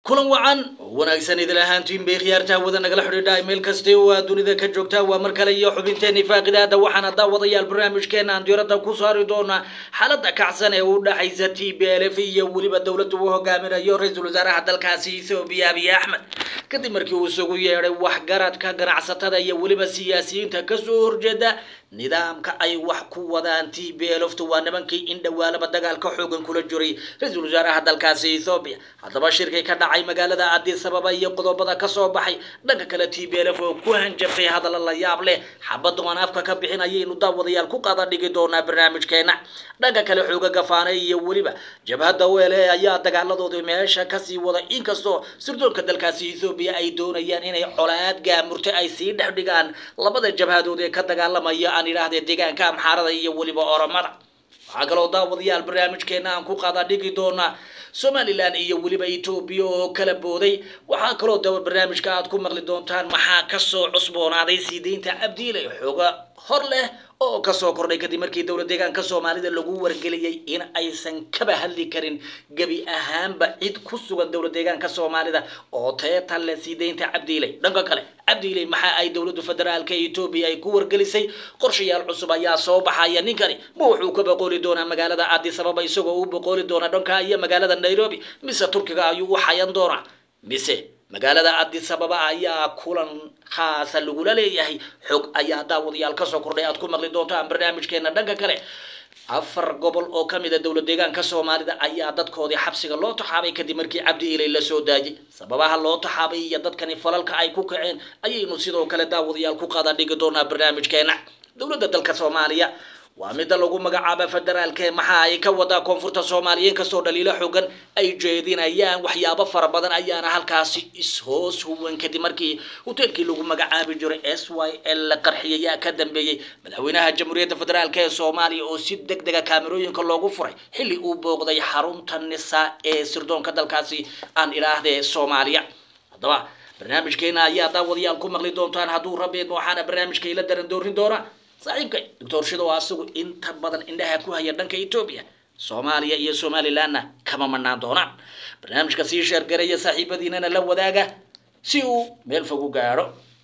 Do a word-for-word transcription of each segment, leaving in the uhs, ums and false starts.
kulan wacan wanaagsan idil ahaantiin bay khiyaarta wada nagala xidhiidha email kasta oo dunida ka joogta waa mar kale iyo xubinteeni faaqidaada waxaana daawadayaal barnaamijkeena aan diiradda ku saari doonaa xaaladda kacsan ee u dhaxaysa T P L F iyo waliba dawladda uu hogaaminayo ra'iisul wasaaraha dalkaasi Itoobiya Abiy Ahmed kadib markii uu isugu yeeray waxgaradka ganacsatada iyo waliba siyaasiyiinta ka soo horjeeda nidaamka ay wax ku wadaan T P L F waa nimankii in dhawaalaba dagaalka xoogan kula jiray ra'iisul wasaaraha dalkaasi Itoobiya haddaba shirkay ka dhacay magaalada Addis Ababa iyo qodobada ka soo baxay dhanka kale T P L F oo ku hanjafay hadal la yaab leh xabad oo afka ka bixinayay inuu daawadayaal ku qaada dhigi doona barnaamijkeena dhanka kale xooga gafaanay iyo waliba jabhada weele ayaa dagaaladooda meesha ka sii wada inkastoo sirdoonka dalkaasi Itoobiya ay doonayaan inay colaad gaamurta ay sii dhaxdhigaan labada jabhadood ee ka dagaalamaya aan ilaahdee deegaanka Amxaarada iyo waliba Oromada waxa kale oo daawadayaal barnaamijkeena aan ku qaada dhigi doona Somaliland iyo waliba Itoobiya oo kala booday waxa kale oo daawad barnaamijka aad ku maqli doontaan maxaa ka soo cusboonaaday siideynta Abdiilay xooga hor leh oo ka soo kordhay kadib markii dawladda deegaanka Soomaalida lagu wargeliyay in aysan kaba hadli karin gabi ahaanba cid ku sugan dawladda deegaanka Soomaalida oo teetan la siideynta Abdiilay dhanka kale Abdiilay waxa ay dawladda federaalka Itoobiya ay ku wargelisay qorshayaal cusub ayaa soo baxaya ninkani ma wuxuu ka boqoli doonaa magaalada Addis Ababa isagoo uu boqoli doona dhanka iyo magaalada Nairobi mise Turkiga ayuu u xayan doonaa mise magaalada Addis Ababa ayaa kulan khaas ah lagu leeyahay xog ayaa daawadayaal ka soo kordhay aad ku maqli doontaan barnaamijkeena dhanka kale afar gobol oo kamid ah dawladda deegaanka Soomaalida ayaa dadkoodii xabsiga loo taxaabay kadib markii Abdiilay la soo daajay sababaha loo taxaabay iyo dadkani falalka ay ku kaceen ayaynu sidoo kale daawadayaal ku qaada dhigi doonaa barnaamijkeena dawladda dalka Soomaaliya waa mid lagu magacaabo federaalka maxaa ay ka wada koonfurta Soomaaliya kasoo dhaliilo xogan ay jeedinayaan waxyaabo fara badan ayaana halkaasi is hoos huwan kadib markii hotelkii lagu magacaabi jiray S Y L qarxiyay ka dambeeyay madaxweynaha jamhuuriyadda federaalka ee Soomaaliya oo si degdeg ah kaamirooyinka loogu furay xilli uu booqday xarunta Nisa ee sirdoonka dalkaasi aan ilaahdee Soomaaliya hadaba barnaamijkeena ayaa daawadayaal ku maqli doontaan hadduu rabbi waxaana barnaamijka ila daran doorin doona صاحبك دكتور شدو أسوق أنت بدن إنها كوها يدنك إثيوبيا Soomaaliya iyo Somaliland kama manaan doona barnaamijka si sheer gareeya saaxiibadiina la wadaaga si uu meel fog u gaaro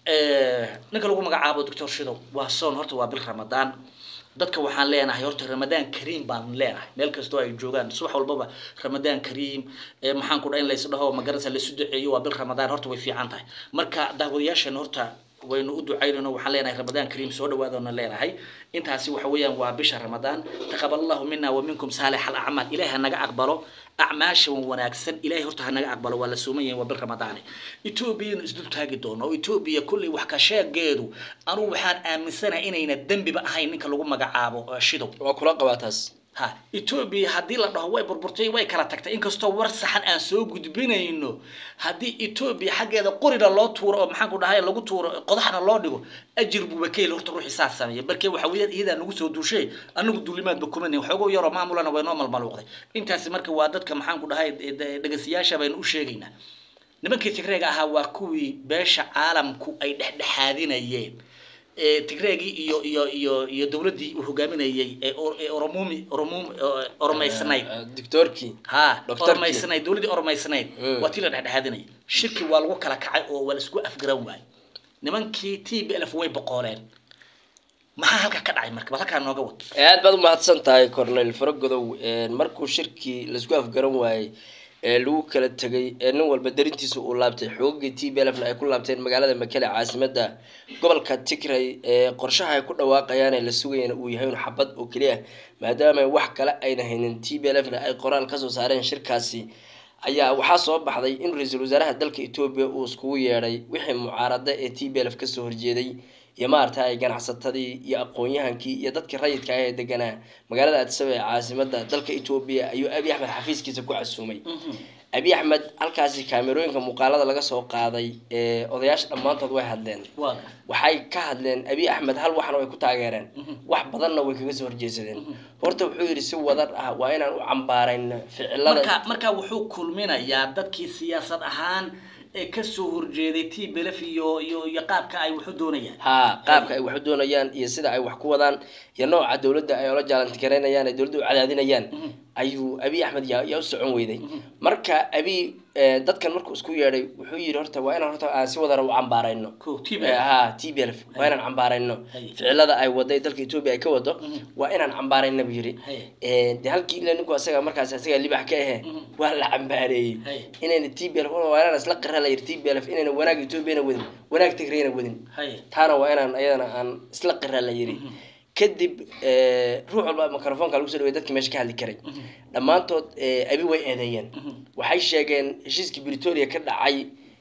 ee ninka lagu magacaabo Dr. Shidow waa soon horta waa bil Ramadaan dadka waxaan leenahay horta Ramadaan Kariim baan leenahay meel kasto ay joogaan subax walbaba Ramadaan Kariim ee maxaan ku dhayn la isdhaho magarasa la suduceeyo waa bil Ramadaan horta way fiican tahay marka daawadayaashan horta waynu u ducaynayno waxaan leenahay Ramadaan Kariim soo dhawaadona leenahay intaasi waxa weeyaan waa bisha Ramadaan taqabbalallahu minna wa minkum salihal a'mal ilaaha naga aqbalo أعماش وناكسن إلهي هرتها نجا أقبل ولا سومية وبالرمضان إثيوبيا نزدل تاجي دون أو إثيوبيا كل وحكشاء جادو أنا وحان آمن سنة إنا إن الدم بقى هاي نك لقوم مجا عابو شدو وكل قواتس ها إثيوبيا هدي لا هو بربرتي واي كلا تكت إنك استوى صحن أنسوق بينا إنه هدي إثيوبيا حاجة هذا قرر الله تور أو محن كنا هاي لقو تور قضحنا الله نجو أجر بوكيل هرت روح ساعة سامية بركي وحويات إذا نقص ودو شيء أنا قد دولمات بكمني وحقو يرى معمولنا وينام الملوقي أنت سمرك وعدت كم محن كنا هاي دقسياشة بين وشينا نبكي تكرر هوا كوي باش عالم كو أي حادين أيام تكرهي iyo iyo iyo iyo dawladii uu hogaaminayay ee Oromoomi Oromoom Oromaysanayd doctorki ha Oromaysanayd dawladii Oromaysanayd watii la dhaxadinay shirki waa lagu kala kacay oo wala isku afgaran waay nimankii T P L F way boqoleen maxaa halka ka dhacay marka halka nooga wad aad baad u mahadsan tahay Cornel Faragodow markuu shirki la isku afgaran waay ee lagu kala tagay nin walba darintiisa uu laabtay xoogii T P L F ay ku laabteen magaalada Makele caasimadda gobolka Tigray ee qorshaha ay ku dhawaaqayaan la sugayeen uu yahay xabad oo kaliya maadaama wax kale ayna haynin T P L F ay qoraal ka soo saareen shirkaasi ayaa waxa soo baxday in ra'iisul wasaaraha dalka Itoobiya uu isku yeeray wixii mucaarada ee T P L F ka soo horjeeday iyo maarta ay ganacsatadii iyo aqoon-yahankii iyo dadkii rayidka ah ee deganaa magaalada Addis Ababa caasimadda dalka Itoobiya ayuu Abiy Ahmed xafiiskiisa ku casuumay Abiy Ahmed halkaasi kaamirooyinka muuqaalada laga soo qaaday ee odayaasha dhamaantood way hadleen waxay ka hadleen Abiy Ahmed hal waxna way ku taageereen wax badanna way kaga soo horjeesadeen horta wuxuu yiri si wadar ah waa inaan u cambaarayn ficilada marka marka wuxuu kulminayaa dadkii siyaasad ahaan ee ka soo horjeeday T P L F iyo iyo qaabka ay wax u doonayaan ha qaabka ay wax u doonayaan iyo sida ay wax ku wadaan iyo nooca dawladda ay la jaalanti kareynayaan ay dawladdu cadaadinayaan ayuu Abiy Ahmed yaa u socon weyday marka Abiy dadkan markuu isku yeedhay wuxuu yiri horta waa inaan horta aan si wadara u cambaarayno ha T B L F waa inaan cambaarayno ficilada ay waday dalka Ethiopia ay ka wado waa inaan cambaarayno buu yiri ee de halkii ilaa ninku asaga markaas asaga libax ka ah waa la cambaareeyay inayna T B L F waa inaan isla qirra la yiri T B L F inayna wanaag Ethiopia wadin wanaag Tigreena wadin taana waa inaan ayadana aan isla qirra la yiri kadib ruux walba mikrofoonka lagu soo dhaweeyay dadkii meesha ka hadli karay dhamaantood abi way eedeeyeen waxay sheegeen heshiiskii Pretoria ka dhacay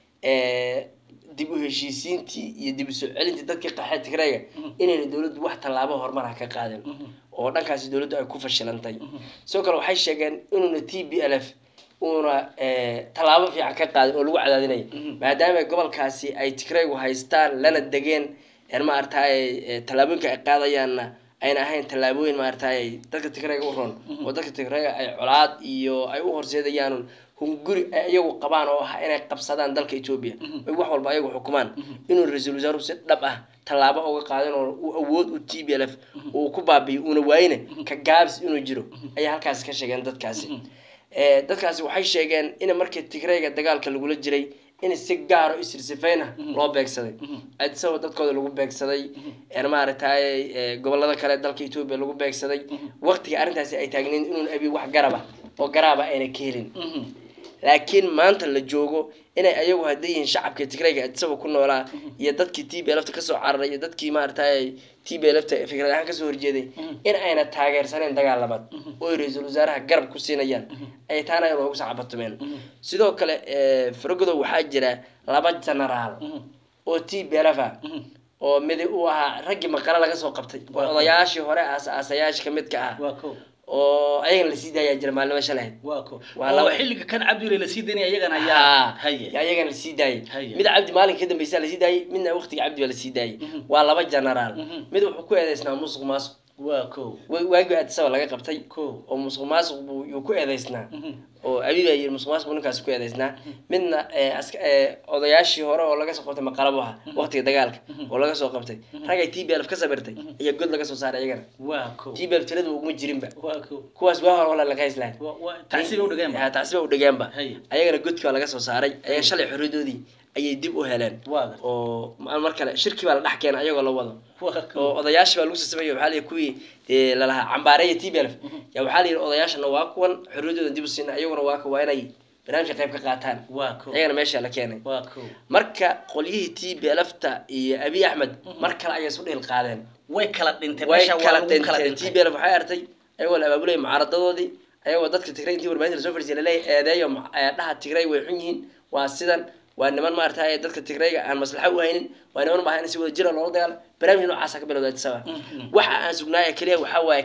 ee dib u heshiisiintii iyo dib u soo celintii dadkii qaxay Tigreega inay dawladdu wax talaabo horumar ah ka qaadeen oo dhankaas dawladdu ay ku fashilantay soo kale waxay sheegeen inuu T B L F una talaabo fiican ka qaaday oo lagu cadaadinayo maadaama gobolkaasi ay Tigreegu haystaan lana dageen ma artay talaabooyinka ay qaadayaan ayna ahayn talaabooyin ma artay dadka Tigreega u roon oo dadka Tigreega ay colaad iyo ay u horseedayaan hunguri ayagu qabaan oo ah inay qabsadaan dalka Ethiopia ay wax walba ayagu xukumaan inuu ra'iisul wasaaruhu si dhab ah talaabo uga qaadan oo uu awood u T B L F oo ku baabiyo una waayna ka gaabs inuu jiro ay halkaas ka sheegeen dadkaasi ee dadkaasi waxay sheegeen in markii Tigreega dagaalka lagu la jiray in si gaar ah isirsiifayna loo beegsaday aad soo dadkooda lagu beegsaday ee ma aragtay gobolada kale dalka Ethiopia lagu beegsaday waqtiga arintaasi ay taagneen inuu abi wax garaba oo garaba ayna ka helin laakiin maanta la joogo inay ayagu hadeeyeen shacabka Tigreega aad soo ku noolaa iyo dadkii T B L F ka soo cararay iyo dadkii ma aragtay T B L F fikrad ahaan ka soo horjeeday in ayna taageersaneen dagaal labaad oo ra'iisul wasaaraha garab ku siinayaan ay taana ay ugu sacabatumeen sidoo kale fargodo waxa jira laba generaal oo T B L F oo mid uu ahaa raggi maqala laga soo qabtay odayaashii hore aasaasayaasha kamid ka ah oo ayagana la siidaaya jira maalmo shalay waako waa xilliga kan Cabdi la siidanay ayagana ayaa haye ayagana la siidaayay mid Cabdi maalin ka dambeysay la siidaayay midna waqtiga Cabdi la siidaayay waa laba generaal mid wuxuu ku eedeysnaa musuq maasuq waako waagi aad soo laga qabtay oo musuq maasuq buu ku eedeysnaa oo abiga iyo musuq maasuq ninkaas ku eedeysnaa midna odayaashii hore oo laga soo qabtay maqalabaha waqtiga dagaalka oo laga soo qabtay ragay T B L F ka sabirtay iyo god laga soo saaray ayagana waako T B L F tiradu ugu jirinba waako kuwaas waa hor wala la qeyslaan taasiba u dhageanba ha taasiba u dhageanba ayagana godka laga soo saaray ay shalay xuridoodii ayay dib u heleen oo mar kale shirki baa la dhax keenay ayagoo la wado oo odayaashii baa lagu sameeyay waxa la kuwii ee la lahaa cambaareeyay T B L F ya waxa la yiraahdaa odayaashana waa kuwan xuriidooda dib u siin ayaguna waa ka waa inay barnaamij qayb ka qaataan ayagana meesha la keenay marka qolyihii T B L F ta iyo Abiy Ahmed mar kale ayay soo dhil qaadeen way kala dhinteen meesha waa lagu kala dhintay T B L F waxay artay ayagoo la abaabulay mucaaradadoodii ayagoo dadka Tigray intii warbaahinta soo fadhiisay la eedeeyo dhaha Tigray way xun yihiin waa sidan waa niman ma artay dadka Tigreega aan maslaxa u haynin waa niman baahan si wada jira loo dagaal barnaamij noocaas ka bilowday sabab waxa aan sugnaa kaliya waxa waay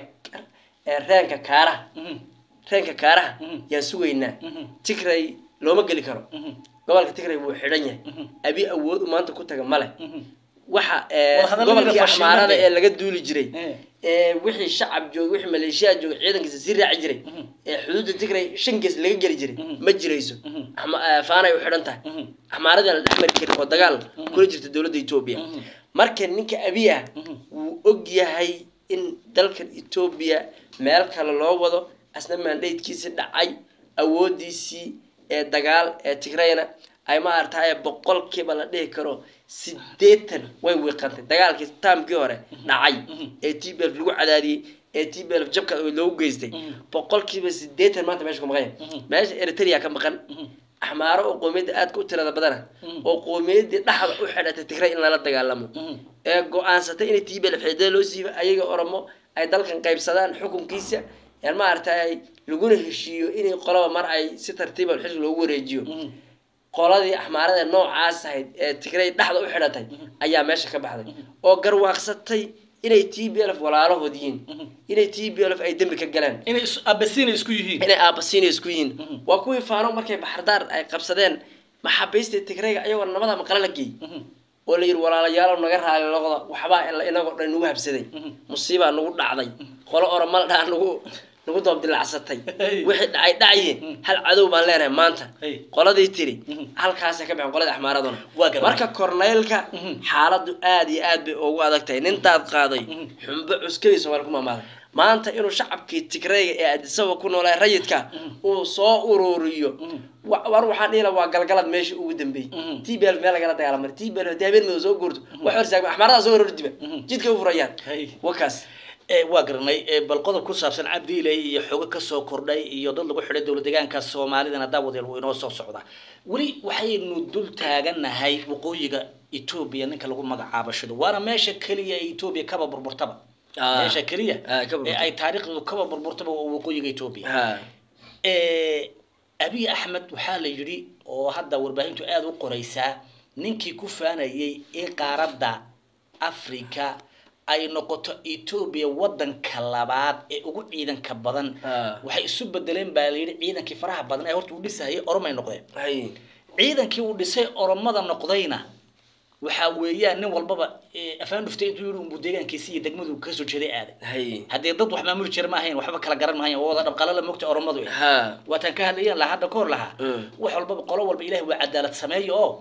reenka kaara reenka kaara yaa sugeynaa Tigray looma gali karo gobolka Tigray wuu xidhan yahay abi awood maanta ku taga male waxa gobolka Axmaarada ee laga duuli jiray ee wixii shacab joog wixii maleeshiya joog ciidankiisa si raaci jiray ee xuduudda Tigray shan gees laga gali jiray ma jirayso faanay u xidhan tahay Axmaarada la dhaxmar kirin oo dagaal kula jirta dawladda Ethiopia marka ninka Abiy ah uu og yahay in dalka Ethiopia meel kale loo wado asna mandatekiisa dhacay awoodiisi ee dagaal ee Tigrayna ay ma artay boqolkiiba la dhigi karo sideetan way wiiqantay dagaalkii taamkii hore dhacay ee T B L F lagu cadaadiyay ee T B L F jabka loo geystay boqolkiiba sideetan maanta meesha ku maqan meesha Eritrea ka maqan Axmaaro oo qoomiyad aad ku tirada badan oo qoomiyadii dhaxda u xidhatay Tigray in la dagaalamo ee go'aansatay in T B L F xidhay loo siibay ayaga Oromo ay dalkan qaybsadaan xukunkiisa yar ma artay laguna heshiiyo inay qolaba mar ay si tartiib ah xil loogu wareejiyo qoladii Axmaarada noocaas ahayd ee Tigray dhaxda u xidhatay ayaa meesha ka baxday oo garwaaqsatay inay T B L F walaalahood yihiin inay T B L F ay dambi ka galeen inay abasiina isku yihiin inay abasiina isku yihiin waa kuwii faano markay baxardaar ay qabsadeen maxaabiista Tigrayga ayagoo nabada maqal la geey oo la yiri walaalayaal naga raali noqdo waxba inaga dhan ugu habsaday musiiba nagu dhacday qolo Oromo dhaan nagu nagu doob dilacsatay wixii dhacay dhacay hal cadow baan leenahay maanta qoladii tiri halkaas ka bixin qolada Axmaaraduna marka korneelka xaaladu aad iyo aad bay ugu adagtay nintaad qaaday xumba cuskayso war kuma maaday maanta inuu shacabkii Tigreega ee Addis Ababa ku noolaa rayidka uu soo ururiyo war waxaan dhila waa galgalad meeshii ugu dambeeyay T B L meel laga dagaalamay T B L daabeen ma soo guurto wax horsaag axmarada soo urur diba jidka u furayaan wakaas ee waa garanay bal qodob ku saabsan Cabdi Ilaahay iyo xogo ka soo kordhay iyo dad lagu xidhay dawlad deegaanka Soomaalida daawadayaal way inoo soo socda wali waxaynu dul taaganahay waqooyiga Ethiopia ninka lagu magacaabo shido waana meesha kaliya Ethiopia ka burburtaba meesha kaliya ee ay taariikhdu ka burburtaba waqooyiga Ethiopia ee Abiy Ahmed waxa la yiri oo hadda warbaahintu aad u qoraysaa ninkii ku faanayay ee qaaradda Afrika ay noqoto Ethiopia wadanka labaad ee ugu ciidanka badan waxay isu bedeleen baa la yiri ciidankii faraha badan ee horta u dhisay Oromay noqdeen ciidankii u dhisay Oromada noqdayna waxa weeyaan nin walbaba afaan dhuftay intuu yiri uu deegaankiisa iyo degmadu ka soo jeeday aad hadii dad wax maamul jir ma ahayn waxba kala garan ma ahayn wada dhabqala la moogta Oromadu ha waatan ka hadlayaan la hadda koor laha wax walbaba qolo walba Ilaahay waa cadaalad sameeyo oo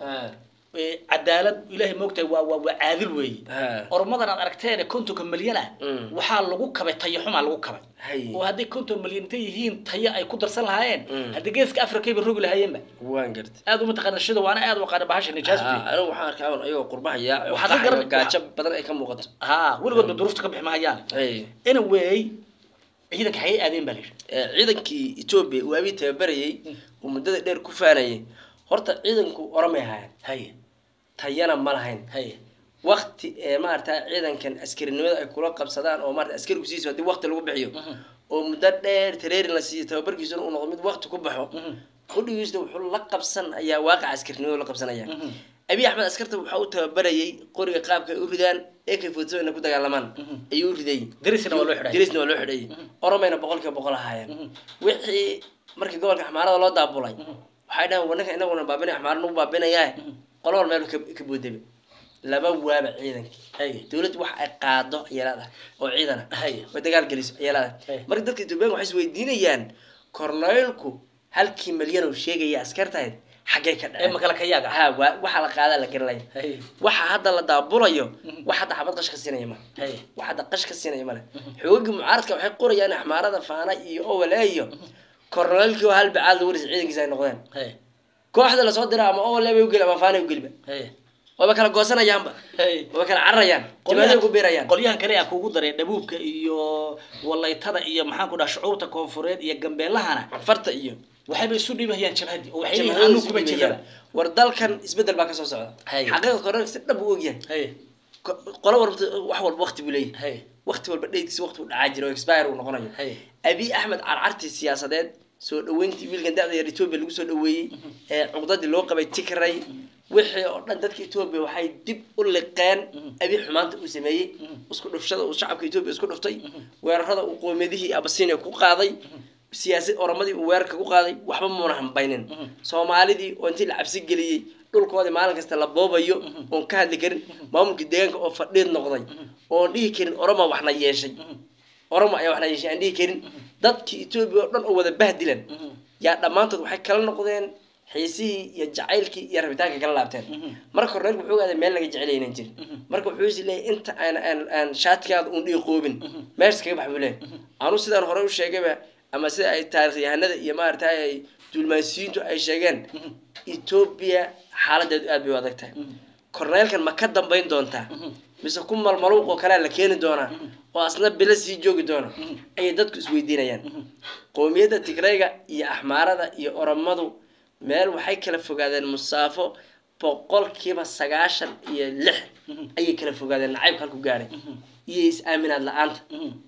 cadaalad Ilaahay moogtay waa waa caadil weey Oromadan aad aragteen konton milyan ah waxa lagu kabay tayo xuma lagu kabay oo hadii konton milyan tay yihiin tayo ay ku darsan lahaayeen hadii geeska Afrika ay roog lahaayeen ba waan gartay aad uma taqaanashada waana aad u qaan bahasha nijaas bi ana waxa arkaa ayagoo qurbahaya waxa gaajo badan ay ka muuqato ha waligood duruufta ka bixmayaan anyway ciidanka hay aadeen baa ciidankii Ethiopia waa bi tababarayay oo muddada dheer ku faanayay horta ciidanku Oromay ahaayeen hay tayana ma lahayn hay waqti ee maarta ciidankan askarinimada ay kula qabsadaan oo maarta askarigu siiso hadii waqti lagu bixiyo oo muddo dheer tareerin la siiyo tababarkiisa uu noqdo mid waqti ku baxo qodigiisa wuxuu la qabsan ayaa waaqic askarinimada la qabsanaya Abiy Ahmed askarta waxa uu tababarayay qoriga qaabka ay u ridaan ee ka foodso inay ku dagaalamaan ayuu riday darisna waa loo xidhay darisna waa loo xidhay Oromayna boqolkiiba boqol ahaayeen wixii markii gobolka Axmaarada loo daabulay waxay dhahan wanaka inaguna baabinay Axmaarna u baabinayaa qolol meel ka boodabay laba waaba ciidanki hay dawladdu wax ay qaado yeelada oo ciidana hay way dagaal galiso yeelada marka dadka Itoobiya waxay isweydiinayaan korneelku halkii milyan oo sheegaya askartayd xagee ka dhacay ma kala ka yaaga ha waxa la qaada la garay waxa hadda la daabulayo waxa hadda xabad qash ka siinaya ma hay waxa hadda qash ka siinaya ma xoogii mucaaradka waxay qorayaan Axmaarada faana iyo Owaleeyo korneelku hal bacaad waris ciidankiisa ay noqdeen hay kooxda la soo diray ama Owaleeyo u gal ama faana u galba hay waba kala goosanayaanba waba kala cararayaan qolyaha ku beerayaan qolyahan kale ayaa kugu daray dhabuubka iyo walaytada iyo maxaan ku dhahay shucuurta koonfureed iyo gambeelahana farta iyo waxay isu dhibayaan jabhadi oo waxay aanu ku bajiyaan war dalkan isbedel baa ka soo socda xaqiiqada korreeg si dhab u ogyahay qolo warba wax walba waqti buu leeyahay waqti walba dheedkiisa waqti uu dhacay jiro expire uu noqonayo Abiy Ahmed carcarti siyaasadeed soo dhaweyntii wiilkan da'da yar Ethiopia lagu soo dhaweeyay ee cuqdadii loo qabay Tigray wixii oo dhan dadka Ethiopia waxay dib u liqeen Abiy xumaanta uu sameeyay isku dhufshada uu shacabka Ethiopia isku dhuftay weerarada uu qoomiyadihii Abyssinia ku qaaday siyaasad Oromadii uu weerarka ku qaaday waxba ma hanbaynin Soomaalidii oo intii la cabsi galiyay dhulkoodii maalin kasta la boobayo oo ka hadli karin maamulka deegaanka oo fadhiid noqday oo dhihi karin Oroma waxna yeeshay Oroma ay waxna yeeshay aan dhihi karin dadkii Ethiopia oo dhan oo wada bahdilan yaa dhamaantood waxay kala noqdeen xiisii iyo jacaylkii iyo rabitaanka kala laabteen marka korneelku wuxuu aaday meel laga jecelaynaan jirin marka wuxuu is leeyahay inta aan aan aan shaadkaada uu dhiiqoobin meesh kaga baxbu leeyahay aanu sidaan hore u sheegayba ama sida ay taariikhyahanada iyo maartay ay dulmaansiintu ay sheegeen Ethiopia xaaladeedu aad bay u adag tahay korneelkan ma ka dambayn doontaa mise ku malmaluuq oo kale la keeni doona oo asna bila sii joogi doona ay dadku isweydiinayaan qoomiyadda Tigrayga iyo Axmaarada iyo Oromadu meel waxay kala fogaadeen musaafo boqolkiiba sagaashan iyo lix ayay kala fogaadeen nacayb halku gaaray iyo is aaminaad la'aanta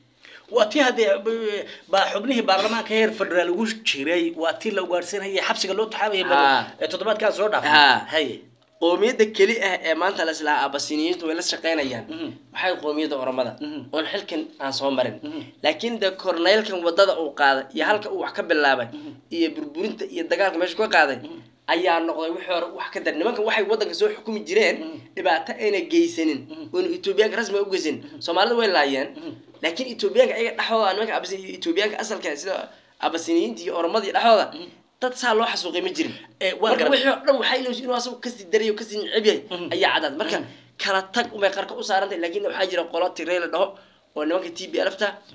waati hadii ba xubnihii baarlamaanka heer federaal ugu jiray waati la ugaarsanayay xabsiga loo taxaabay ee toddobaadkaas soo dhaafay hay qoomiyadda kali ah ee maanta la islaa Abyssiniyiintu way la shaqeynayaan waxay qoomiyadda Oromada oo xilkan aan soo marin laakiin da korneelkan wadada uu qaaday iyo halka uu wax ka bilaabay iyo burburinta iyo dagaalka meesha ku qaaday ayaa noqday wixii hore wax ka dar nimankan waxay wadanka soo xukumi jireen dhibaato ayna geysanin oo Ethiopia rasmi u geysan Soomaalida way laayeen laakiin Ethiopia ayaga dhaxooda nimanka Abyssinia Ethiopia asalka sida Abyssiniyiinta iyo Oromada dhaxooda dad saa loo xasuuqay ma jirin ee waa gar wixii dhan waxay leeyihiin inuu asagu ka sii dariyo ka sii nicib yahay ayaa cadad marka kala tag uma qarka u saarantay laakiin waxa jira qolo Tigray la dhaho oo nimanka T B L ta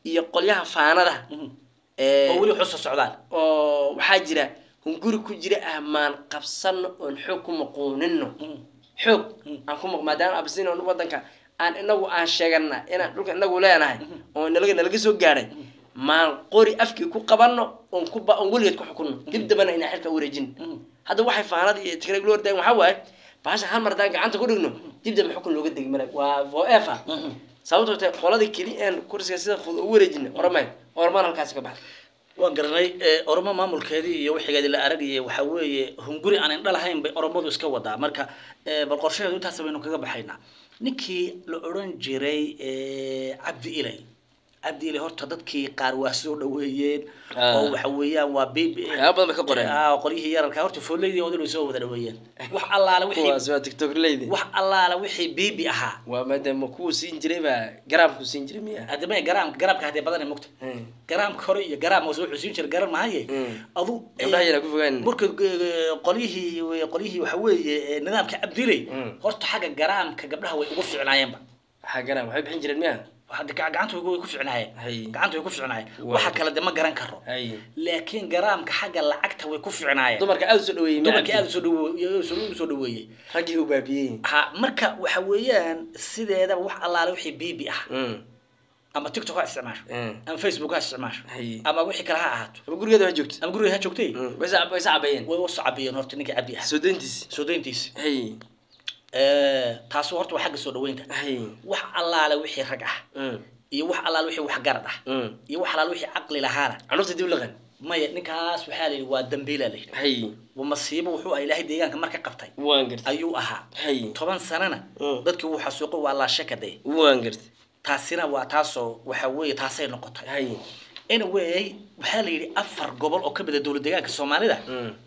iyo qolyaha faanada ee oo wali xusa socdaan oo waxa jira hunguri ku jira ahmaan qabsan oo xoog ku maqoonino xoog aan ku maqmaadaan absin oo wadanka aan inagu aan sheegana inaan dhulka inagu leenahay oo nalaga nalaga soo gaaray maan qori afkii ku qabano oo ku ba on waligeed ku xukunno dib dabana inaan xilka wareejin hadda waxay faanada iyo tigreeg loo ordeen waxa waaye baasha hal mar daan gacanta ku dhigno dib dab xukun looga degmay waa forever sababtoo ah qoladii kali aan kursiga sida fudud u wareejin ormay ormaan halkaas ka baxay waan garanay ormo maamulkeedii iyo wixigeedii la aragayay waxa weeye hunguri aan indha lahayn bay oromadu iska wadaa marka bal qorshaheedu intaas baynu kaga baxaynaa ninkii la oran jiray cabdi ilay cabdi ilay horta dadkii qaar waa soo dhaweeyeen oo waxa weeyaan waa baby yaa badan ka qoreen ah qolyihii yararka horta foolleydii oo soo wada dhaweeyeen wax allaala wixii waa soo tiktok leeydi wax allaala wixii baby ahaa waa maadaama ku siin jiray ba garaam ku siin jiray miya hadaba garaam garaamka hadii badan mugta garaam kore iyo garaam oo soo xusin jiray garan maaye adu gabdhaha ku fogaan marka qolyihii qolyihii waxa weeye nidaamka cabdi ilay horta xaga garaamka gabdhaha way ugu fiicnaayeen ba waxa garaam waxay bixin jireen miya waxaad gacanta way ku fiicnaayeen gacanta way ku fiicnaayeen waxa kala dama garan karo laakiin garaamka xagga lacagta way ku fiicnaayeen dumarka aad soo dhaweeyay dumarka aad soo dhaweeyay soo dhaweeyay ragii u baabiyay ha marka waxa weeyaan sideeda wax allaale wixii baby ah ama tiktok ha isticmaasho ama facebook ha isticmaasho ama wixii kale ha ahaato ama gurigeeda ha joogto ama gurigeeda ha joogtay way way sacabayeen way sacabayeen horta ninka cabdi ah soo deyntiis soo deyntiis hay taas horta waa xagga soo dhaweynta wax allaale wixii rag ah iyo wax allaale wixii wax garad ah iyo wax allaale wixii aqli lahaana anurta dib laqan maya ninkaas waxa la yiri waa dambiila leh hay waa masiibo wuxuu ilaahay deegaanka marka qabtay waan gartay ayuu ahaa hay toban sanana dadkii uu xasuuqo waa la shakade waan gartay taasina waa taasoo waxa weeye taasay noqotay hay anyway waxa la yiri afar gobol oo ka mid ah dawladda deegaanka Soomaalida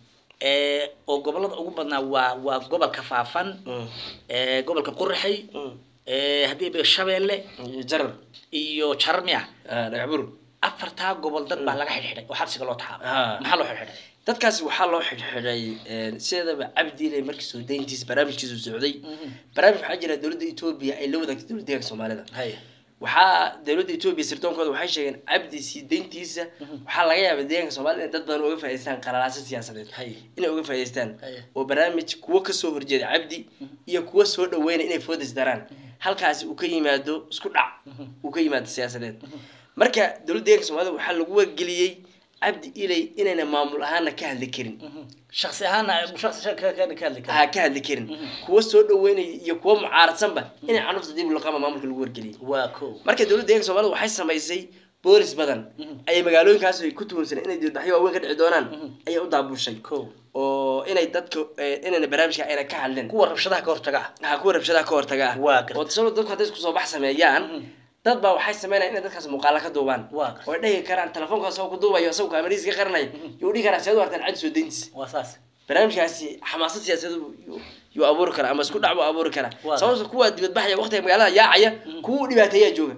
ee oo gobolada ugu badnaa waa waa gobolka Faafan ee gobolka Qurxay ee hadii bay Shabeelle iyo Jarar iyo Charmiya ah dhagaxbur afarta gobol dad baa laga xidhay oo xabsiga loo taxaabay maxaa loo xidhay dadkaas waxa loo xidhay sidaba Cabdi Ilay markii soo deyntiis barnaamijkiisu socday barnaamij waxa jira dawladda Itoobiya ay la wadaagtay dawladda deegaanka Soomaalida hay waxa dawladda Itoobiya sirtoonkooda waxay sheegeen Cabdi si deyntiisa waxa laga yaabaa deegaanka Soomaalida in dad badan uga faa'iideystaan qararaasa siyaasadeed hay inay uga faa'iideystaan oo barnaamij kuwa ka soo horjeeda Cabdi iyo kuwa soo dhaweynay inay foodis daraan halkaas uu ka yimaado isku dhac uu ka yimaado siyaasadeed marka dawladda deegaanka Soomaalida waxa lagu wargeliyay Cabdi Ilay inayna maamul ahaan ka hadli karin shakhsi ahaan shakhsi ka ka hadli karin ha ka hadli karin kuwa soo dhaweynay iyo kuwa mucaaradsanba inay canufta dib loo qama maamulka lagu wargeliyay waa ko marka dawladda deegaanka Soomaalida waxay sameysay boolis badan ay magaalooyinkaas ay ku tuunsan inay dibadhaxyo waaweyn ka dhici doonaan ay u daabushay ko oo inay dadka inay barnaamijka ay ka hadleen kuwa rabshadaha ka hortaga ha kuwa rabshadaha ka hortaga oo soo dadku hadday isku soo bax sameeyaan dad baa waxay sameeyaan in dadkaas muuqaal ka duubaan oo ay dhigi karaan telefoonka soo ku duubayo soo kaamiriska qarnay iyo dhigi karaan sidoo wartan cad soo deyntis waa saas barnaamijkaasi xamaasad siyaasadeed iyo abuur kara ama isku dhacbo abuur kara sababta kuwa dibad baxaya waqtiga magaalada yaacaya kuwa dhibaateeya jooga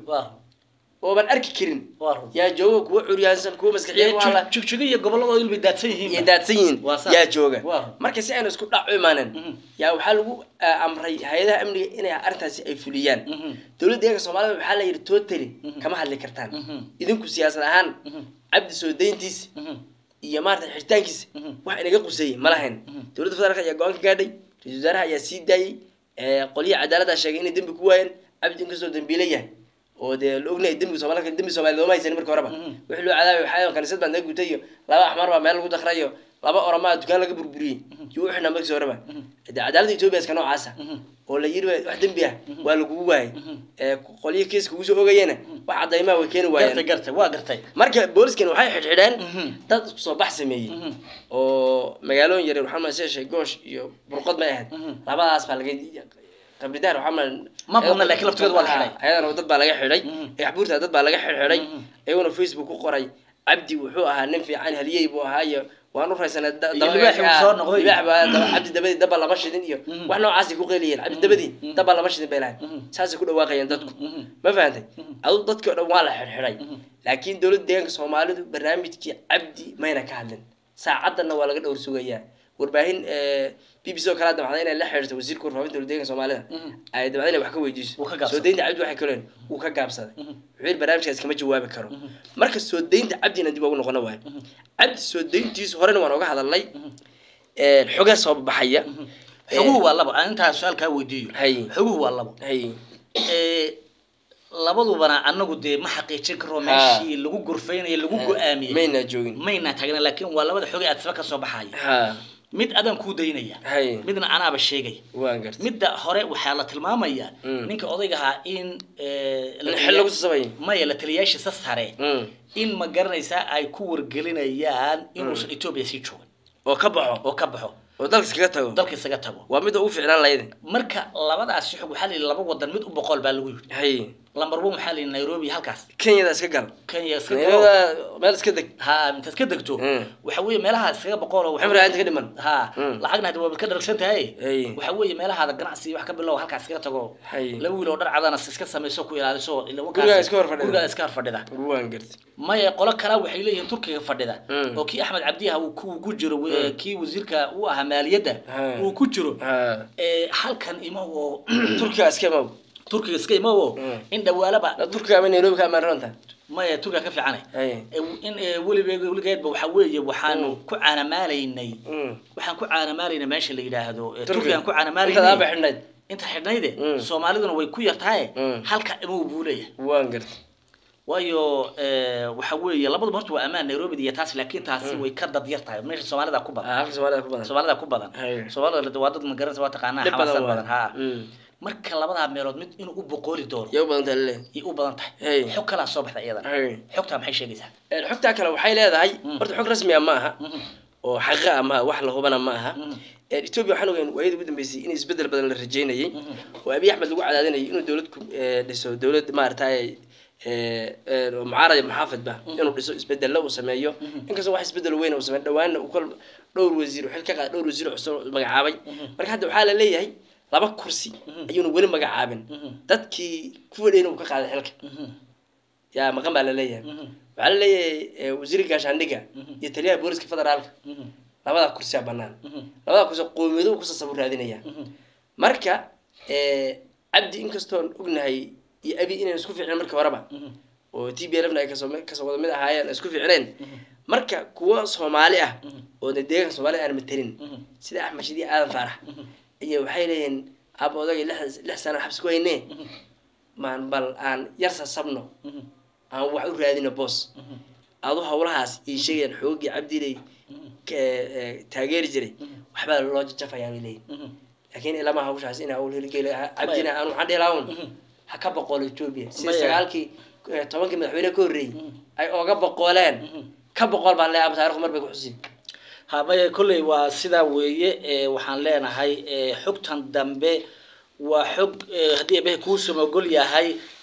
oo ban arki karin yaa jooga kuwa curyaansan kuwa maskaxiyan wala jigjiga gobolada ilmi daadsan yihiin iyo daadsan yihiin yaa jooga marka si aan isku dhac u imaanan yaa waxa lagu amray hay'adaha amniga inay arintaasi ay fuliyaan dawladda deegaanka Soomaalida waxa la yiri totally kama hadli kartaan idinku siyaasad ahaan Cabdi soo deyntiis iyo maarta xirtaankiis wax inaga qusay ma lahayn dawladda federaalka ayaa go'aan ka gaadhay ra'iisul wasaaraha ayaa sii daayay ee qoliya cadaaladda sheegay in dambi ku waayeen Cabdi in ka soo dambiilaya oo de ognay dambi Soomaaliya dambi Soomaaliya ma haysan markii horeba wixii loo cadaabay waxa kaniisad baan naga gutay laba axmar baa meel lagu dakhrayo laba orama dukaan laga burburiyay iyo wixii markii horeba cadaaladda Itoobiya iska noocaasa oo la yiri wax dambi ah waa lagu waayay ee qoliya kiiska ugu soo ogayeen wax cadayma way keen waayeen gartay gartay waa gartay marka booliiskan waxay xidhxidheen dad isku soo bax sameeyay oo magaalooyin yar waxa ma sheeshay goosh iyo burqad ma ahayd labadaas baa laga qabridaar waxa ma badna laakiin laftigeed waa la xidhay ayadana dad baa laga xidhay yaxbuurta dad baa laga xidhay ayaguna Facebook ku qoray Cabdi wuxuu ahaa nin fiican haliyay buu ahaa waan u raysanaa dabada soo noqday Cabdi dabadi daba lama shidin iyo wax noocaas ku qeyliyeen Cabdi dabadi daba lama shidin beelaan saas ku dhawaaqayeen dadku ma fahamtay adu dadka dhan waa la xirxiray laakiin dawladda deegaanka Soomaalidu barnaamijkii Cabdi mayna ka hadlin saacadana waa laga dhowr sugayaa warbaahin B B C oo kala damacday inay la xiriirto wasiirka warfaafinta dowladda Soomaalida ay damacday inay wax ka weydiiso soo deynta cabdi waxay kaleen uu ka gaabsaday wuxuu barnaamijkaas kama jawaabi karo marka soo deynta cabdina dib ugu noqon waay cabdi soo deyntiisa horena waan uga hadalnay ee xogaa soo baxaya xoguhu waa labo aan inta su'aal ka weydiiyo xoguhu waa labo ee labadubana anagu de ma xaqiijin karo meeshii lagu gurfeynayo lagu go'aamiyay mayna joogin mayna taagna laakiin waa labada xog aad ka soo baxaya mid adan ku daynaya midna anaaba sheegay waan gartay midda hore waxa la tilmaamaya ninka odayga ahaa in la xil lagu sabay ma la taliyaasha sare in ma garanaysa ay ku wargelinayaan inuu Ethiopia si joogo oo ka baxo oo ka baxo oo dalka iskaga tago dalka iskaga tago waa mid uu ficnaan lahayd marka labadaas xog waxa la laba wadan mid u boqol baa lagu yiri hay lambar one waxa la Nairobi halkaas Kenya iska gal Kenya iska gal meel iska deg ha inta iska degto waxa weeye meelaha iskaga boqol oo waxa inta ka dhiman ha lacagna hada waa ka dharagsan tahay waxa weeye meelaha ganacsi wax ka bilow halkaas iskaga tago la wiil oo dhar cadana iska sameeyso ku ilaaliso ila wakaas iska horfadhida guriga iska horfadhida waan gartay ma ay qolo kala waxay leeyihiin Turkiga fadhida oo ki Axmed Cabdiha uu ku jiro ki wasiirka uu ahaa maaliyadda uu ku jiro ee halkan imaw Turkiga iska imaw Turkiga iska imaw in dhawaalaba Turkiga ma Nairobi ka maaranta ma ay Turkiga ka fiicanay in waliba waligeed waxa weeye waxaan ku caanamaaleynay waxaan ku caanamaaleynay meesha la yiraahdo Turkiga ku caanamaaleynay inta xidhnayde Soomaaliduna way ku yartahay halka imaw buulaya waan gartay waayo waxa weeye labadu horta waa amaan Nairobi iyo taas laakiin taasi way ka dad yartahay meesha Soomaalida ku badan ah Soomaalida ku badan Soomaalida ku badan Soomaalida waa dad ma garanaysa waa taqaanaa xamaasad badan ha marka labada meelood mid inuu u boqoli doono iyo badan tahay iyo u badan tahay xog kala soo baxday iyada xogta maxay sheegaysaa ee xogta kale waxay leedahay horta xog rasmi ah ma aha oo xaqa ama wax la hubana ma aha ee Ethiopia waxaan ogeyn waayada ugu dambeysay in isbedel badan la rajeynayay oo Abiy Ahmed lagu cadaadinayay inuu dawlad ku dhiso dawlad maartay ee mucaarad maxaafid ba inuu dhiso isbedel la uu sameeyo inkastoo wax isbedel weyn uu sameeyo dhawaana uu kal dhowr wasiir xil ka qaad dhowr wasiir cusub magacaabay marka hadda waxa la leeyahay laba kursi ayuu wali magacaabin dadkii ku fadhiyeen uu ka qaaday xilka yaa maqan baa la leeyahay waxa la leeyahay wasiirka gaashaandhiga iyo taliyaha booliska federaalka labada kursi banaan labada kursi qoomiyadu ku soo raadinaya marka ee abdi inkastoo ognahay iyo abi inay isku fiicnaan markii horeba oo T B L F na ay ka soo ka soo wada mid ahaayeen isku fiicneen marka kuwa Soomaali ah oo deegaanka Soomaali aan metelin sida Axmed Shidi Aadan Farax iyo waxay leeyeen aboodaga lix sano xabs ku haynee maan bal aan yarsa sabno aan wax u raadino boos adu hawlahaas ii sheegeen xoogii Cabdilay ka taageer jiray waxba loo jafayaa leeyeen laakiin ilama hawshaas ina uu hilgeelay Cabdina aan waxaan dheelaawn haka boqol Ethiopia si sagaalkii tobankii madaxweyne ka horeeyay ay oga boqoleen ka boqol baan leeyahay taariikh mar bay ku xuseen ha bay kulay waa sida weeye waxaan leenahay xogtan dambe waa xog hadii bay ku soo gol yahay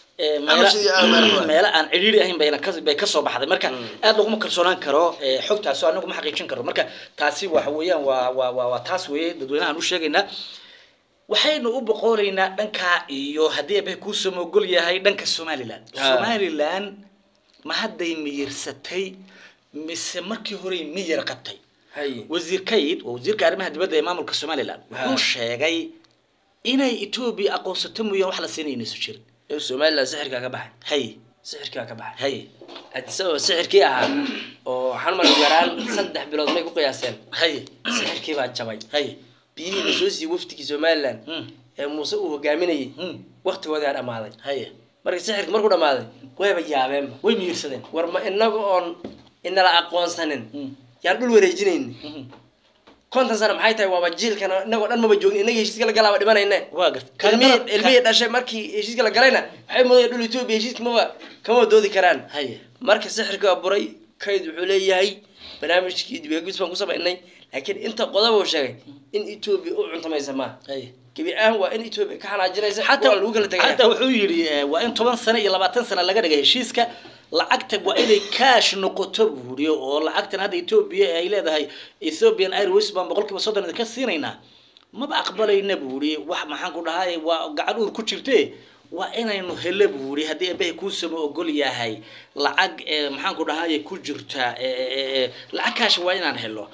meela aan ciriiri ahayn bayna ka bay ka soo baxday marka aad lagu kalsoonaan karo xogtaas oo anagu ma xaqiijin karo marka taasi waxa weeyaan waa waa waa taas weeye dadweynaha aanu sheegaynaa waxaynu u boqoraynaa dhanka iyo hadii bay ku soo gol yahay dhanka Somaliland Somaliland ma haday miyirsatay mise markii hore miyir qabtay wasiir kayd wasiirka arrimaha dibadda ee maamulka Somaliland wuxuu sheegay inay Ethiopia aqoonsato mooyaan wax la siinayso jir ee Somaliland sixirka ka baxay hay sixirka ka baxay hay adisoo sixirkii ahaa oo waxaan mar garaan saddex bilood may ku qiyaaseen hay sixirkii baa jabay hay biyo soo sii waftiga Somaliland ee Muuse uu hogaaminayay waqtigooda dhamaaday hay markii sixirka markuu dhamaaday wayba yaabeen way miyirsadeen war ma inagu on inala aqoonsanin yaan dhul wareejinayn konton sano maxay tahay waa jiilkan inagu dhan ma joogin inaga heshiiska la galaa dhimanayna waa gart kalmi ilmi dhashay markii heshiiska la galayna waxay mooday dhul Ethiopia heshiiska ma kama doodi karaan hay marka sixirka buray kayd wuxuu leeyahay barnaamijkii dib u eegis baan ku sameynay laakiin inta qodob uu sheegay in Ethiopia uu cuntamaysa ma hay كبيران وإن إثيوبيا كحنا جنايز حتى حتى وحيري وإن طبعا سنة إلى بعدين سنة لقى هشيسك لعقتك وإلى كاش نقطب وريو أو لعقتنا هذا إثيوبيا إلى هذا هاي إثيوبيان أيرويز بقولك بصدر كثيرين ما بقبل ينبوري واحد ما حنقول هاي وقعدوا كتيرتي وإنا إنه هلا بوري هذه به كوسم أقول يا هاي لعق ما حنقول هاي كجرتا لعكاش وين هلا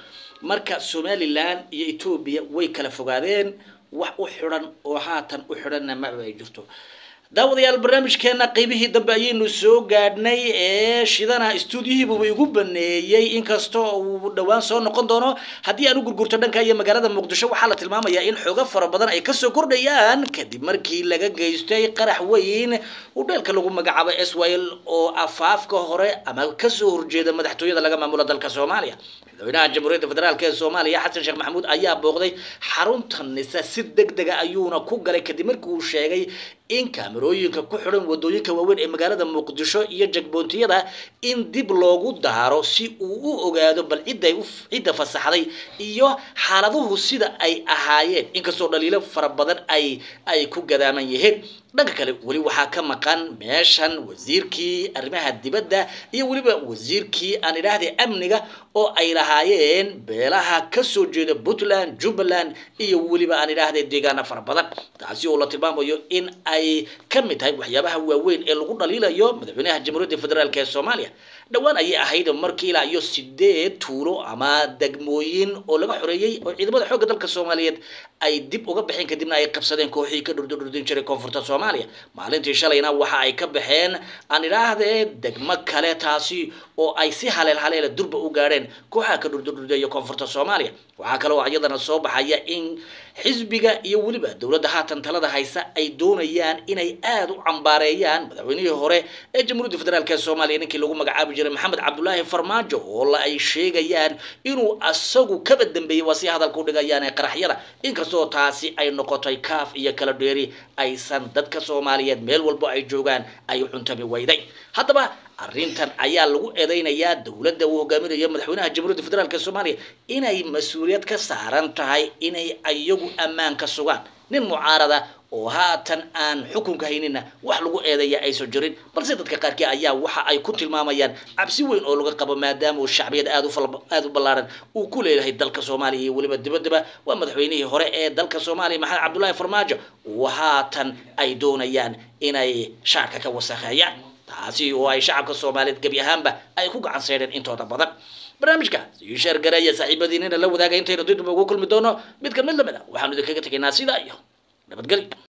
marka Somaliland iyo Ethiopia way kala fogaadeen wax u xiran oo haatan u xiranna ma ay jirto daawadayaal barnaamijkeena qaybihii dambe ayaynu soo gaadhnay ee shidana stuudiyihiiba way ugu baneeyay inkastoo uu dhawaan soo noqon doono haddii aan u gurgurto dhanka iyo magaalada muqdisho waxaa la tilmaamayaa in xooga fara badan ay kasoo kordhayaan kadib markii laga geystay qarax weyn uu dheelka lagu magacaabo Israel oo afaafka hore ama kasoo horjeeda madaxtooyada laga maamulo dalka Soomaaliya madaxweynaha jamhuuriyadda federaalka ee Soomaaliya Xasan Sheekh Maxamuud ayaa booqday xarunta nisa si degdeg ah ayuuna ku galay kadib markii uu sheegay in kaamirooyinka ku xiran wadooyinka waaweyn ee magaalada muqdisho iyo jagboontiyada in dib loogu daaro si uu u ogaado bal cid ay cid fasaxday iyo xaaladuhu sida ay ahaayeen inkastoo dhaliilo fara badan ay ay ku gadaaman yihiin dhanka kale wali waxaa ka maqan meeshan wasiirkii arrimaha dibadda iyo waliba wasiirkii aan idhaahday amniga oo ay lahaayeen beelaha ka soo jeeda Puntland Jubaland iyo waliba aan idhaahday deegaano fara badan taasi oo la tilmaamayo in ay ka mid tahay waxyaabaha waaweyn ee lagu dhaliilayo madaxweynaha jamhuuriyadda federaalka ee Soomaaliya dhawaan ayay ahayd markii ilaa iyo sideed tuulo ama degmooyin oo laga xoreeyay oo ciidamada xoogga dalka Soomaaliyeed ay dib uga baxeen kadibna ay qabsadeen kooxii ka dhurdurdin jiray koonfurta Soomaaliya maalintii shalayna waxa ay ka baxeen aan idhaahday degmo kale taasi oo ay si haleel haleel durba u gaareen kooxaha ka dhurdurdaya koonfurta Soomaaliya waxa kale oo iyadana soo baxaya in xisbiga iyo waliba dawladda haatan talada haysa ay doonayaan inay aad u cambaareeyaan madaxweynihii hore ee jamhuuriyadda federaalka Soomaaliya ninkii lagu magacaabi jiray Maxamed Cabdullaahi Farmaajo oo la ay sheegayaan inuu asagu ka dambeeyay wasi hadalku dhigayaan ee qaraxyada inkastoo taasi ay noqotay kaaf iyo kala dheeri aysan dadka Soomaaliyeed meel walba ay joogaan ay xuntami wayday haddaba arrintan ayaa lagu eedeynayaa dawladda uu hogaaminayo madaxweynaha jamhuuriyadda federaalka Soomaaliya inay mas'uuliyad ka saaran tahay inay ayagu ammaan ka sugaan nin mucaarada oo haatan aan xukunka haynina wax lagu eedeeyaa ay soo jirin balse dadka qaarkii ayaa waxa ay ku tilmaamayaan cabsi weyn oo laga qabo maadaama uu shacbiyad aad u aad u ballaaran uu ku leeyahay dalka Soomaaliya iyo waliba dibadaba waa madaxweynihii hore ee dalka Soomaaliya Maxamed Cabdullaahi Farmaajo oo haatan ay doonayaan inay shaarka ka wasakheeyaan taasi oo ay shacabka Soomaaliyeed gabi ahaanba ay ku gacan saareen intooda badan barnaamijka si sheer garaya saaxiibadiina la wadaaga intayna dib ugu kulmi doono mid ka mid lamida waxaanu idinkaga tagnaa sida iyo nabadgelyo.